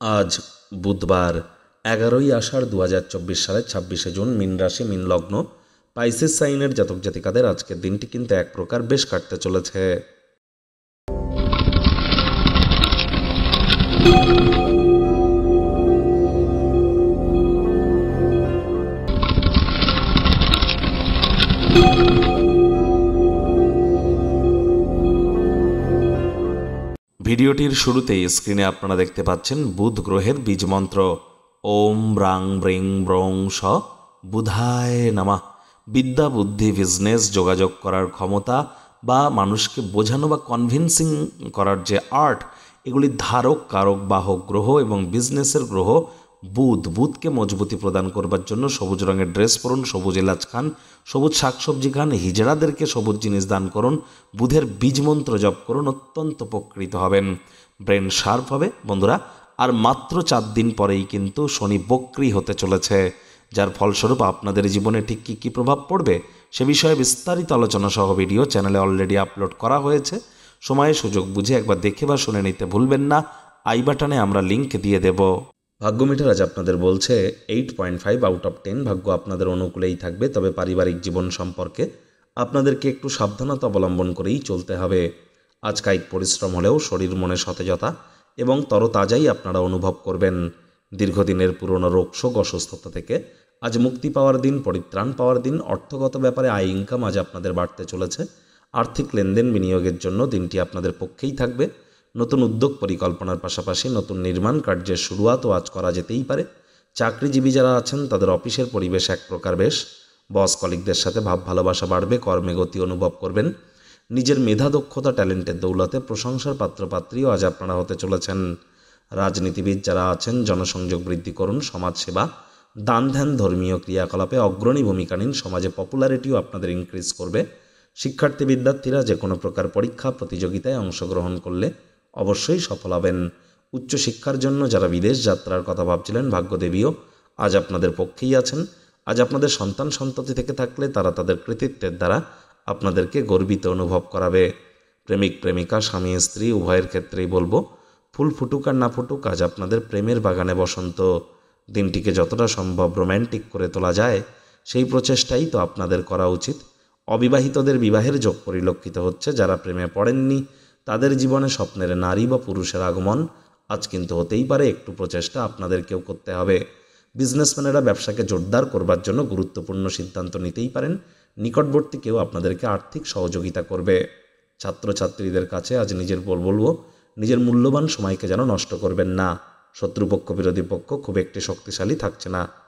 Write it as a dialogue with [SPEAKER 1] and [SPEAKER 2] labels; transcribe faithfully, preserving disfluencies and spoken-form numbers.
[SPEAKER 1] আজ বুধবার এগারোই আষাঢ় দু হাজার চব্বিশ সালের ছাব্বিশে জুন মিন রাশি মিন লগ্ন পাইসেস সাইনের জাতক জাতিকাদের আজকের দিনটি কিন্তু এক প্রকার বেশ কাটতে চলেছে। ভিডিওটির শুরুতেই স্ক্রিনে আপনারা দেখতে পাচ্ছেন বুধ গ্রহের বীজ মন্ত্র ওম ব্রাং ব্রিং ব্রং স বুধায় নামা। বিদ্যা, বুদ্ধি, বিজনেস, যোগাযোগ করার ক্ষমতা বা মানুষকে বোঝানো বা কনভিন্সিং করার যে আর্ট, এগুলির ধারক, কারক, বাহক গ্রহ এবং বিজনেসের গ্রহ বুধ। বুধকে মজবুতি প্রদান করবার জন্য সবুজ রঙের ড্রেস পরুন, সবুজ এলাচ খান, সবুজ শাকসবজি খান, হিজড়াদেরকে সবুজ জিনিস দান করুন, বুধের বীজ মন্ত্র জপ করুন, অত্যন্ত উপকৃত হবেন, ব্রেন শার্প হবে বন্ধুরা। আর মাত্র চার দিন পরেই কিন্তু শনি বক্রী হতে চলেছে, যার ফলস্বরূপ আপনাদের জীবনে ঠিক কী কী প্রভাব পড়বে সে বিষয়ে বিস্তারিত আলোচনা সহ ভিডিও চ্যানেলে অলরেডি আপলোড করা হয়েছে। সময়ে সুযোগ বুঝে একবার দেখে বা শুনে নিতে ভুলবেন না। আই বাটনে আমরা লিঙ্ক দিয়ে দেব। ভাগ্য মিটার আজ আপনাদের বলছে eight point five out of ten. ভাগ্য আপনাদের অনুকূলেই থাকবে, তবে পারিবারিক জীবন সম্পর্কে আপনাদেরকে একটু সাবধানতা অবলম্বন করেই চলতে হবে। আজ কায়িক পরিশ্রম হলেও শরীর মনে সতেজতা এবং তরতাজাই আপনারা অনুভব করবেন। দীর্ঘদিনের পুরনো রোগশোক, অসুস্থতা থেকে আজ মুক্তি পাওয়ার দিন, পরিত্রাণ পাওয়ার দিন। অর্থগত ব্যাপারে আয় ইনকাম আজ আপনাদের বাড়তে চলেছে। আর্থিক লেনদেন বিনিয়োগের জন্য দিনটি আপনাদের পক্ষেই থাকবে। নতুন উদ্যোগ পরিকল্পনার পাশাপাশি নতুন নির্মাণ কার্যের শুরুয়াতও আজ করা যেতেই পারে। চাকরিজীবী যারা আছেন তাদের অফিসের পরিবেশ এক প্রকার বেশ। বস কলিগদের সাথে ভাব ভালোবাসা বাড়বে, কর্মে গতি অনুভব করবেন। নিজের মেধা, দক্ষতা, ট্যালেন্টের দৌলতে প্রশংসার পাত্রপাত্রীও আজ আপনারা হতে চলেছেন। রাজনীতিবিদ যারা আছেন জনসংযোগ বৃদ্ধি করুন, সমাজসেবা, দান ধ্যান, ধর্মীয় ক্রিয়াকলাপে অগ্রণী ভূমিকা নিন। সমাজে পপুলারিটিও আপনাদের ইনক্রিজ করবে। শিক্ষার্থী বিদ্যার্থীরা যে কোনো প্রকার পরীক্ষা প্রতিযোগিতায় অংশগ্রহণ করলে অবশ্যই সফল হবেন। উচ্চশিক্ষার জন্য যারা বিদেশ যাত্রার কথা ভাবছিলেন, ভাগ্যদেবীও আজ আপনাদের পক্ষেই আছেন। আজ আপনাদের সন্তান সন্ততি থেকে থাকলে তারা তাদের কৃতিত্বের দ্বারা আপনাদেরকে গর্বিত অনুভব করাবে। প্রেমিক প্রেমিকা, স্বামী স্ত্রী উভয়ের ক্ষেত্রেই বলবো, ফুল ফুটুক আর না ফুটুক, আজ আপনাদের প্রেমের বাগানে বসন্ত। দিনটিকে যতটা সম্ভব রোম্যান্টিক করে তোলা যায় সেই প্রচেষ্টাই তো আপনাদের করা উচিত। অবিবাহিতদের বিবাহের যোগ পরিলক্ষিত হচ্ছে। যারা প্রেমে পড়েননি তাদের জীবনে স্বপ্নের নারী বা পুরুষের আগমন আজ কিন্তু হতেই পারে। একটু প্রচেষ্টা আপনাদেরকেও করতে হবে। বিজনেসম্যানেরা ব্যবসাকে জোরদার করবার জন্য গুরুত্বপূর্ণ সিদ্ধান্ত নিতেই পারেন। নিকটবর্তী কেউ আপনাদেরকে আর্থিক সহযোগিতা করবে। ছাত্রছাত্রীদের কাছে আজ নিজের বলবো নিজের মূল্যবান সময়কে যেন নষ্ট করবেন না। শত্রুপক্ষ বিরোধী পক্ষ খুব একটি শক্তিশালী থাকছে না।